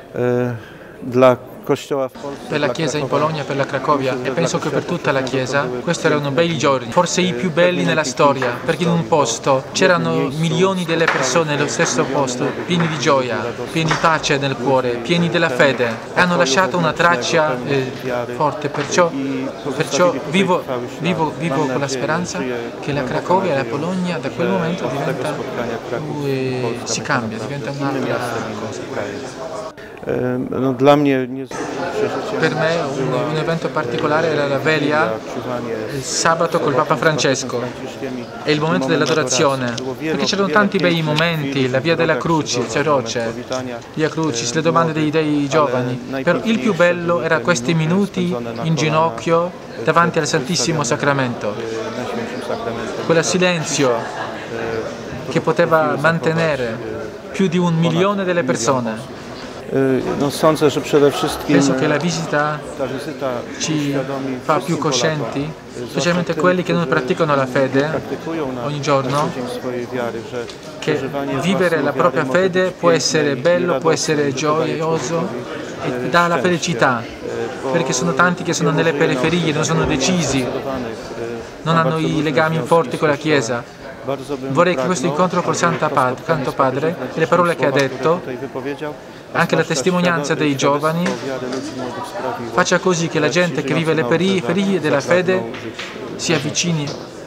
per la Chiesa in Polonia, per la Cracovia e penso che per tutta la Chiesa questi erano bei giorni, forse i più belli nella storia, perché in un posto c'erano milioni delle persone nello stesso posto, pieni di gioia, pieni di pace nel cuore, pieni della fede e hanno lasciato una traccia forte, perciò vivo con la speranza che la Cracovia e la Polonia da quel momento si cambia, diventa un'altra cosa. Per me un evento particolare era la veglia il sabato col Papa Francesco e il momento dell'adorazione, perché c'erano tanti bei momenti, la via della Croce, via Crucis, le domande dei giovani, però il più bello era questi minuti in ginocchio davanti al Santissimo Sacramento, quel silenzio che poteva mantenere più di 1 milione delle persone. Penso che la visita ci fa più coscienti, specialmente quelli che non praticano la fede ogni giorno, che vivere la propria fede può essere bello, può essere gioioso e dà la felicità, perché sono tanti che sono nelle periferie, non sono decisi, non hanno i legami forti con la Chiesa. Vorrei che questo incontro col Santo Padre e le parole che ha detto, anche la testimonianza dei giovani, faccia così che la gente che vive le periferie della fede si avvicini